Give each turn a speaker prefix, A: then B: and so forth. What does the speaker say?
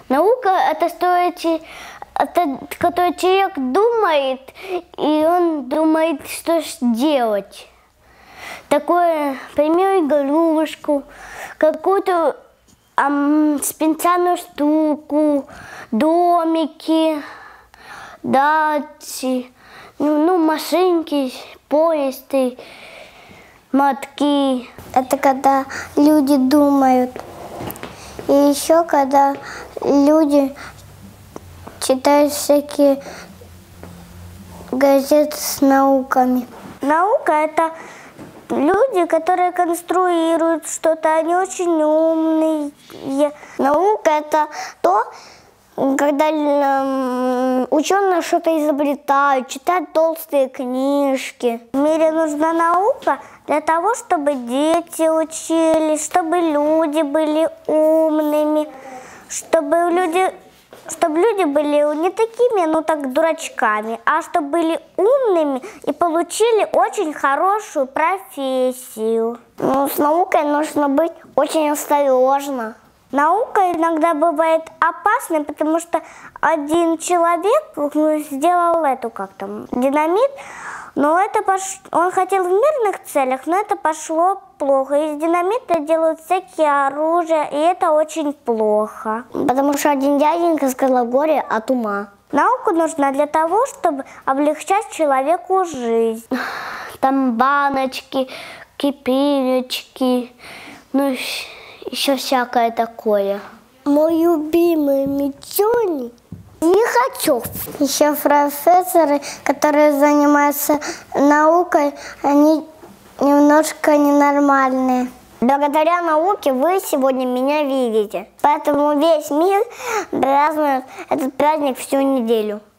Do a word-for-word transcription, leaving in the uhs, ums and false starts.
A: Наука – это, что, это который человек думает, и он думает, что делать. Такое, например, игрушку, какую-то ам, специальную штуку, домики, дачи, ну, ну машинки, поезды, мотки.
B: Это когда люди думают. И еще когда люди читают всякие газеты с науками.
A: Наука – это люди, которые конструируют что-то, они очень умные. Наука – это то, когда ученые что-то изобретают, читают толстые книжки. В мире нужна наука для того, чтобы дети учились, чтобы люди были умными, чтобы люди, чтобы люди были не такими, ну так, дурачками, а чтобы были умными и получили очень хорошую профессию. Ну, с наукой нужно быть очень осторожно. Наука иногда бывает опасной, потому что один человек сделал эту, как там, динамит, но это пош... он хотел в мирных целях, но это пошло плохо. Из динамита делают всякие оружия, и это очень плохо. Потому что один дяденька сказал горе от ума. Наука нужна для того, чтобы облегчать человеку жизнь. Там баночки, кипирочки, ну еще всякое такое.
B: Мой любимый Митюни
A: Лихачев.
B: Еще профессоры, которые занимаются наукой, они немножко ненормальные.
A: Благодаря науке вы сегодня меня видите. Поэтому весь мир празднует этот праздник всю неделю.